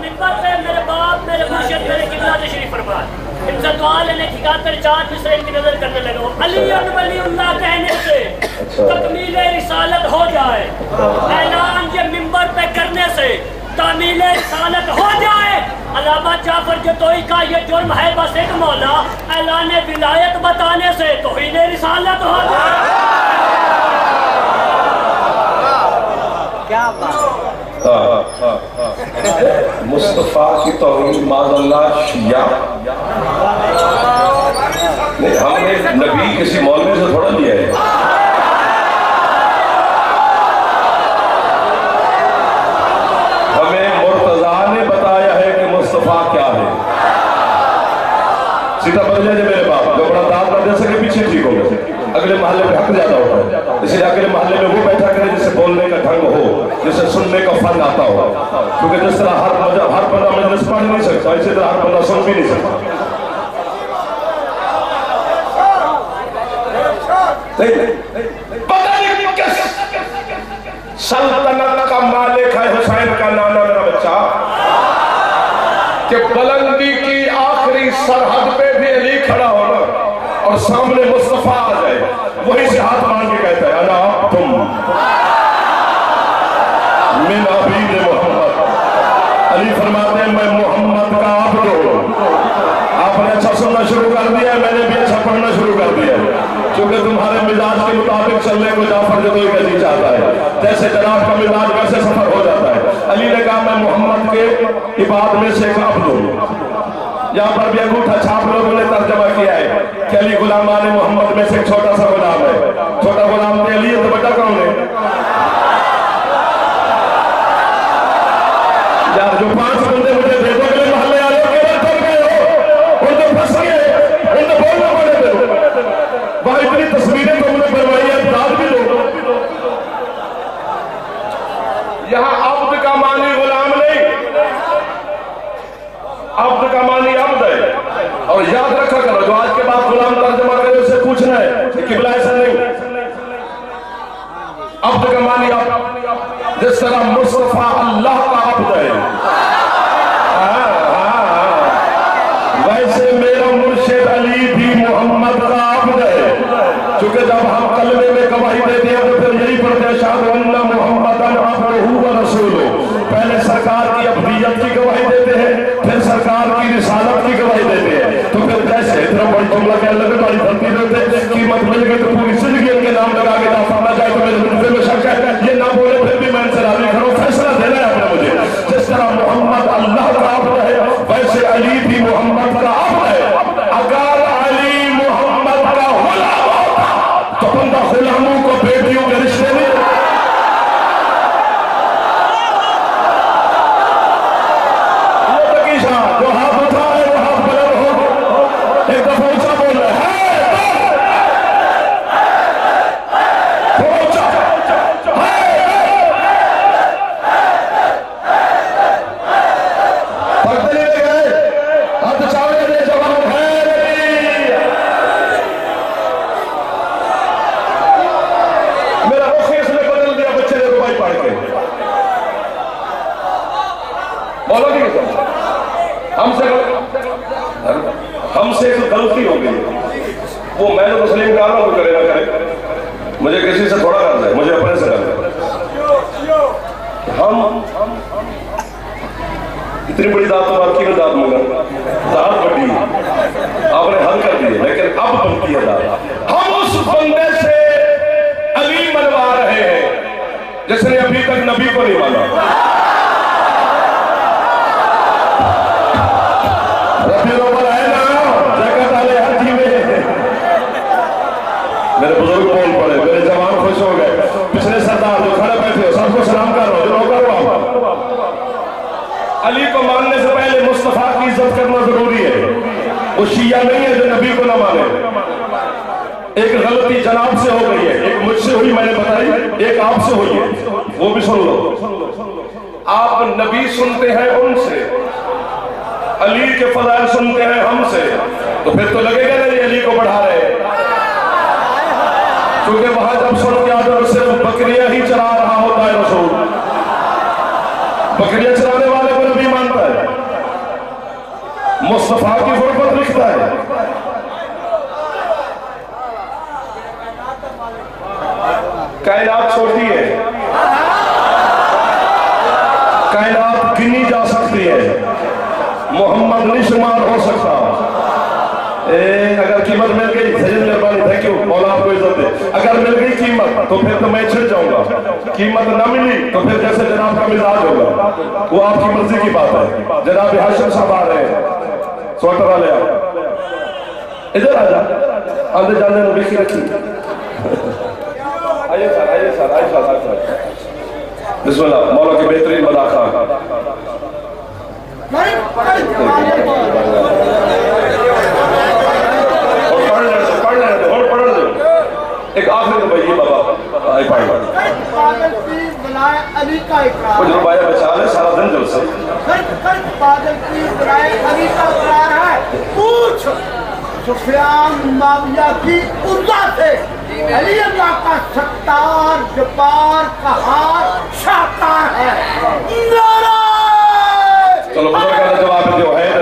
मिंबर पे मेरे बाप, मेरे मुर्शिद, मेरे किबला तशरीफ फरमाए। इज्जत वाले ने ठिकाकर चार मिसरे इनकी नजर करने लगा। अली वलीउल्लाह कहने से तकमील रिसालत हो जाए, ऐलान ये मिंबर पे करने से तामील रिसालत हो जाए। अल्लामा जाफर जतोई का ये जुर्म है बस एक मौला, ऐलान विलायत बताने से तौहीन रिसालत हो जाए। क्या बात। मुस्तफा की तौहीन माज़अल्लाह शिया नहीं, हमने नबी किसी मौलवी से थोड़ा लिया है। हमें मुर्तजा ने बताया है कि मुस्तफा क्या है। सीधा बदल जाए मेरे बाप, जो बड़ा दाद न दे सके पीछे ठीक हो गए। अगले मोहल्ले में हक ज्यादा होता है, इसलिए अगले मोहल्ले में वो बैठा करे जिसे बोलने का ढंग हो, जिसे सुनने का फन आता हो। क्योंकि जिस तरह हर बंदा मजलिस पढ़ नहीं सकता, इसी तरह हर बंदा सुन भी नहीं सकता। सल्तनत का मालिक है हुसैन का नाना मेरा बच्चा, कि बुलंदी की आखिरी सरहद पे भी अली खड़ा होना और सामने मुस्तफा आ जाए, वहीं से हाथ मांग के कहता है अना तुम मिन अबीद मोहम्मद। अली फरमाते हैं मैं मोहम्मद का अब्द हूं। आपने अच्छा सुनना शुरू कर दिया, मैंने भी अच्छा पढ़ना शुरू कर दिया, क्योंकि तुम्हारे मिजाज के मुताबिक चलने को जाफर जतोई का जी चाहता है। जैसे जनाब का मिजाज वैसे सफर हो जाता है। अली ने कहा मैं मोहम्मद के इबाद में से एक अब्द हूं। यहाँ पर भी अंगूठा छाप लोगों ने तर्जमा किया है कि अली गुलाम आने मोहम्मद में से एक छोटा सा गुलाम है। छोटा गुलाम थे अली, तो बड़ा कौन है यार? जो 5 बंदे मुझे दे दो अगले मोहल्ले वाले केवल थक गए हो, उन तो फंस गए, उन तो बोलना पड़े थे। वहां इतनी तस्वीरें तुमने बनवाई है, दाद भी दो। यहाँ अब्द का मानी गुलाम नहीं, अब्द का मानी अब्द है। और याद रखा करो, जो आज के बाद गुलाम तर्जमा करे उससे पूछना है कि किबला ऐसा नहीं। अब्द का मानी अब्द, जिस तरह मुस्तफा अल्लाह का अब्द है, वैसे मेरा मुर्शिद अली भी मोहम्मद का अब्द है। क्योंकि जब हम कलमे में गवाही देते हैं तो फिर यही पढ़ते हैं अशहदु अन्ना मुहम्मदन अब्दुहु व रसूलुहु। पहले सरकार की अब्दियत की गवाही देते हैं, फिर सरकार की रिसालत की गवाही देते हैं। तो फिर कैसे इतना बड़ी जुमला कहने लगे, बड़ी धरती देते कीमत मिल गई तो पूरी जिंदगी इनके नाम लगा के दाफा ना जाए तो मेरे मुझे में शक है। ये ना बोले फिर भी मैं इनसे राजी खड़ा हूं, फैसला देना है आपने मुझे। जिस तरह मोहम्मद अल्लाह का अब्द है, वैसे अली भी मोहम्मद का अब्द है। अगर अली मोहम्मद का गुलाम होता तो बंदा गुलामों को बेटियों के रिश्ते में जो हाथ उठा है वो हाथ बुलंद हो, एक दफा ऊंचा बोल रहे हैं हमसे एक गलती हो गई। वो मैं तो तस्लीम कर रहा हूँ, करे ना करे, मुझे किसी से थोड़ा करना है, मुझे अपने से करना है। हम इतनी बड़ी दात तो बात की ना, दात मगर दात बड़ी आपने हल कर दी है, लेकिन अब बनती है दात। हम उस बंदे से अली मनवा रहे हैं जिसने अभी तक नबी को नहीं माना। मेरे बुजुर्ग बोल पड़े, मेरे जवान खुश हो गए, पिछले सरदार जो खड़े बैठे सबको सलाम कर रहा हूं, जो नौकर हो। अली को मानने से पहले मुस्तफा की इज्जत करना जरूरी है। वो शिया नहीं है जो नबी को ना माने। एक गलती जनाब से हो गई है, एक मुझसे हुई मैंने बताई, एक आपसे हुई है, वो भी सुन लो। आप नबी सुनते हैं उनसे, अली के फज़ाइल सुनते हैं हमसे, तो फिर तो लगेगा ना ये अली को बढ़ा रहे हैं। क्योंकि वहां जब सुन के आते तो सिर्फ बकरियां ही चरा रहा होता है रसूल। बकरियां चराने वाले को नबी मानता है। मुस्तफा की गुर्बत लिखता है। कायनात छोटी है, कायनात गिनी जा सकती है, मोहम्मद नहीं शुमार हो सकता। अगर कीमत मिल गई, सजन मेहरबानी, थैंक यू, मौला आपको इज्जत दे। अगर मिल गई कीमत तो फिर तो मैं छिड़ जाऊंगा, कीमत ना मिली तो फिर जैसे जनाब का मिजाज होगा वो आपकी मर्जी की बात है। जनाब हाशिम साहब आ रहे हैं, स्वेटर वाले इधर आ जा, आंदे जाने लिखी रखी। आइए सर, आइए सर, आइए सर, आइए सर। बिस्मिल्लाह, मौला की बेहतरीन मदाखा। एक आखिरी तो भाई बाबा आई पाई पागल की बुलाए अली का इकरार, कुछ रुपया बचा ले सारा दिन जल से। पागल की बुलाए अली का इकरार है, पूछ सुफियान माविया की उर्दा से अली अल्लाह का सत्तार जब्बार कहार शाहकार है। चलो बुजुर्ग का जवाब जो है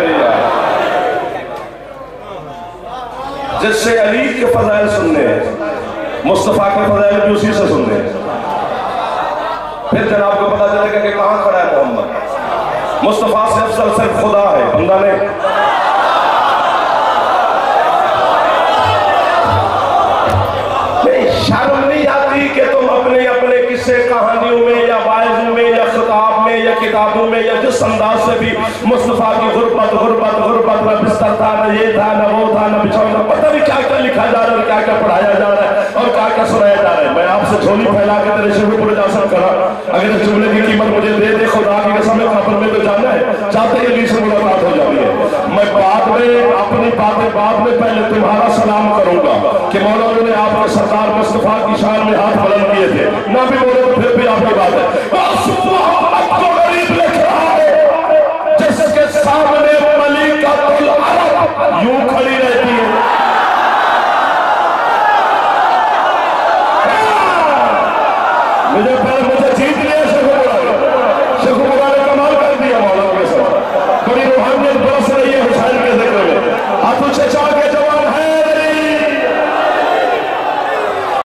जिससे अली के फजाइल सुनने हैं, मुस्तफा के फजाइल भी उसी से सुनने हैं। फिर जनाब को पता चलेगा कि कहाँ खड़ा है मोहम्मद। मुस्तफा से अफसल सिर्फ खुदा है, बंदा नहीं। शर्म नहीं आती कि तुम अपने अपने किस्से कहानियों में या वाइज़ों में या खिताब में या किताबों में या जिस अंदाज से भी मुस्तफा की गुर्बत गुर्बत गुर्बत, न बिस्तर था, न ये था, न वो था, न बिछौना, पता नहीं क्या क्या लिखा जा रहा है, क्या क्या पढ़ाया जा रहा है और क्या क्या सुनाया जा रहा है। मैं आपसे झोली फैला के तेरे शेखुपुरा जा सब करा, अगर इस जुमले की कीमत मुझे दे दे खुदा की कसम, खबर में तो जाना है, चाहते ही से मुलाकात हो जाती है। मैं बाद में अपनी बातें बाद में पहले तुम्हारा सलाम करूंगा कि मौलाना ने आपके सरदार मुस्तफा की शान में हाथ बुलंद किए थे, ना भी बोले तो फिर भी आपकी बात है। आपको गरीब लिख रहा है जिसके सामने मलिकातुल अरब यूं खड़ी